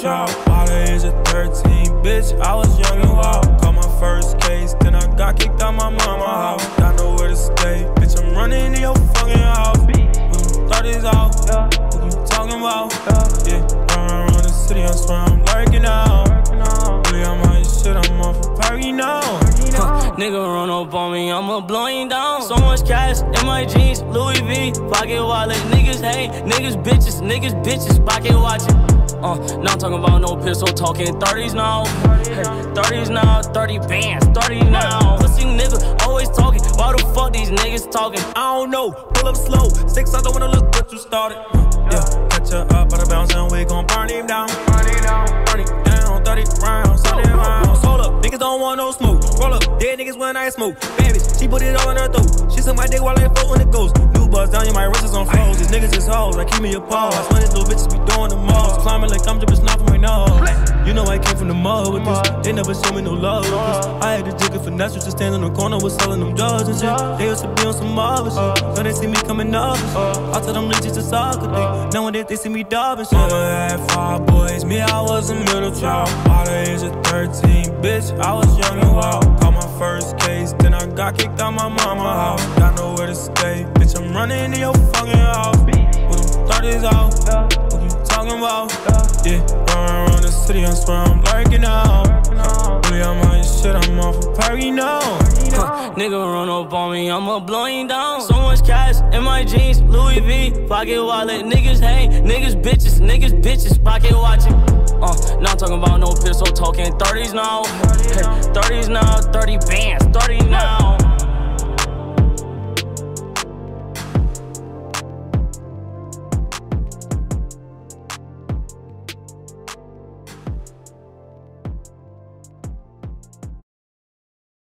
child. By the age of 13, bitch, I was young and wild. Caught my first case, then I got kicked out my mama house. Got nowhere to stay, bitch, I'm running in your fucking house. When you 30s out, what you talking about? Yeah, run around the city, I swear I'm lurking out. Really, I'm on your shit, I'm off a party now. Nigga run up on me, I'ma blow him down. So much cash in my jeans, Louis V, pocket wallet. Niggas hate, niggas bitches, pocket watching. Now I'm talking about no pistol, talking 30s now. 30s now, 30 bands, 30 now. Pussy nigga always talking, why the fuck these niggas talking? I don't know, pull up slow, 6 I don't wanna look what you started. Yeah, catch her up, out of bounds and we gon' burn him down. Burn him down, 30 rounds, 30 rounds. Hold up, niggas don't want no smoke. Roll up, dead niggas when I smoke. Bad bitch, she put it all in her throat. She suck my dick while I float when it goes. New buzz down, my wrist is on froze. These niggas is hoes, like keep me apart. I swear these little bitches be doing the most. Climbing like I'm dripping snot from my nose. You know I came from the mud with this. They never show me no love with this. I had to jig it finesse, just stand in the corner with selling them drugs and shit. They used to be on some other shit. Now they see me coming up and shit. I tell them leeches just soccer thing. Nowadays they see me dub and shit. Mama had 5 boys, me I was a middle child. By the age of 13, bitch, I was young and wild. Caught my first case, then I got kicked out my mama house. Got nowhere to stay, bitch, I'm running in your fucking house. When them 30s out, what you talking about? Yeah, run around the city, I swear I'm lurking out. Really, I'm on your shit, I'm off a party now. Nigga run up on me, I'ma blow him down. So much cash in my jeans, Louis V, pocket wallet. Niggas hate, niggas bitches, pocket watching. Now I'm talking about no pistol, talking 30s now. 30s now, 30 bands.